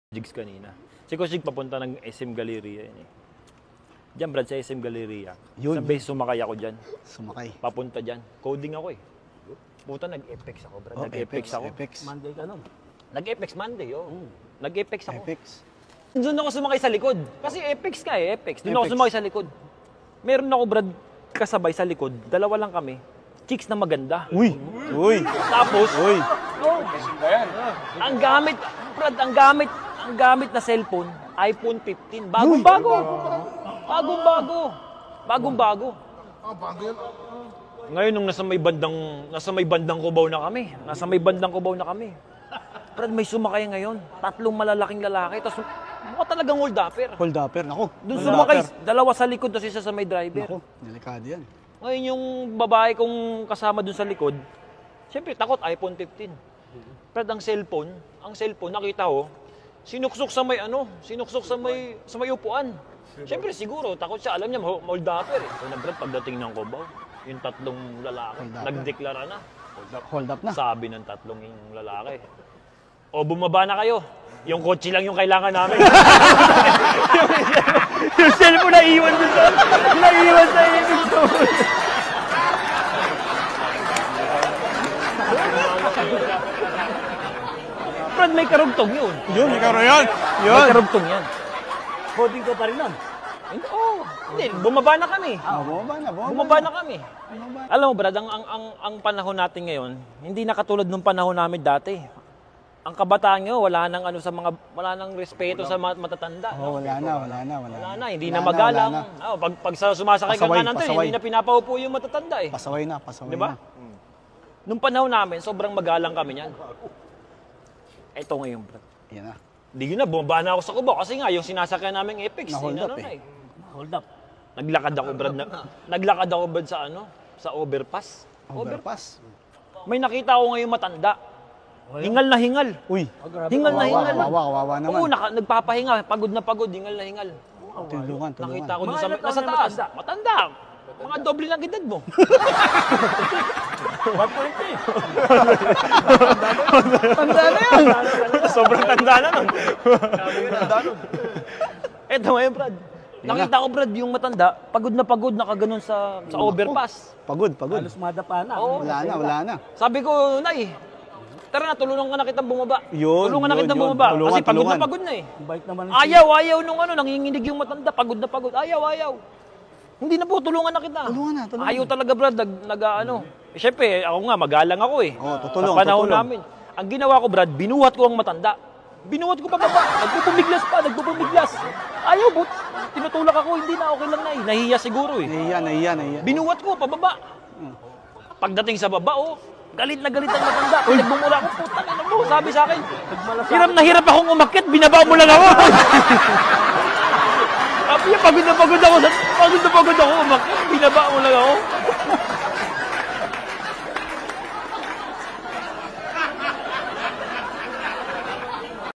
Jigs kanina. Si Coach Jig papunta ng SM Galleria yun eh. Diyan Brad, sa SM Galleria. Sa base sumakay ako dyan. Sumakay. Papunta dyan. Coding ako eh. Puta, nag-Apex ako Brad. Nag-Apex ako. Monday ka nun. Nag-Apex Monday, oh. Nag-Apex ako. Apex. Doon ako sumakay sa likod. Kasi Apex ka eh, Apex. Doon ako sumakay sa likod. Meron ako Brad kasabay sa likod. Dalawa lang kami. Chicks na maganda. Uy! Uy! Tapos, Uy! oh, ang gamit, Brad, ang gamit na cellphone, iPhone 15. Bagong-bago. Bagong-bago. Bagong-bago. Ngayon nung nasa may bandang Cubao na kami. Brad, may sumakay ngayon. 3 malalaking lalaki. Tapos mukha talagang hold upper. Hold upper. Naku. Doon sumakay, 2 sa likod, tapos isa sa may driver. Naku, delikado yan. Ngayon yung babae kong kasama doon sa likod, siyempre takot, iPhone 15. Brad, ang cellphone, nakita ko, sinuksok sa may upuan. Siyempre siguro, takot siya, alam niya, hold upper eh. So, Brad, pagdating ng Cubao, yung 3 lalaki, nagdeklara na. Hold up na. Sabi ng 3 yung lalaki, o bumaba na kayo, yung kotse lang yung kailangan namin. yung cellphone naiwan sa Brad, may karugtong yun. Yun, ikaw na yan. May karugtong yan. Coding ka pa rin nun. Hindi, bumaba na kami. Bumaba na. kami. Alam mo Brad, ang panahon natin ngayon, hindi na katulad nung panahon namin dati. Ang kabataan ngayon, wala nang respeto sa matatanda. Oh, wala na. Hindi na magalang. Pag sumasakay ka kanan doon, hindi na pinapaupo yung matatanda eh. Pasaway na. Diba? Nung panahon namin, sobrang magalang kami niyan. Ito ngayon, Brad. Yan na. Hindi yun na, bumaba na ako sa Cubao kasi nga yung sinasakyan namin Apex. Na-hold up eh. Hold up. Naglakad ako Brad sa overpass. Overpass. May nakita ako ngayong matanda. Hingal na hingal. Uy. Hingal na hingal. Kawawa naman. Oo, nagpapahinga. Pagod na pagod. Hingal na hingal. Tulungan. Nakita ko doon nasa taas. Matanda. Mga doble ng edad mo. 1.3. Tanda na yan. Sobrang tanda na nun. Eto ngayon, Brad. Nakita ko, Brad, yung matanda, pagod na nakaganon sa overpass. Pagod. Halos madapa na. Wala na. Sabi ko, Nay, tara na, tulungan ka na kitang bumaba. Tulungan Kasi pagod na eh. Bike naman. Ayaw nung nanginginig yung matanda, pagod na pagod. Ayaw. Hindi na po, tulungan na kita. Tulungan na. Ayaw talaga, Brad, Siyempre, ako nga, magalang ako eh. Tutulong. Sa panahon namin. Ang ginawa ko, Brad, binuhat ko ang matanda. Binuhat ko pababa. Nagpupumiglas. Ayaw, but tinutulak ako, hindi na, okay lang na eh. Nahiya siguro eh. Nahiya. Binuhat ko, pababa. Pagdating sa baba, galit na galit ang matanda. Nagbumula ako, putang ina mo. Sabi sa akin, hirap na hirap akong umakyat, binaba mo lang ako. Sabi niya, pagod na pagod ako umakyat, binaba mo lang ako.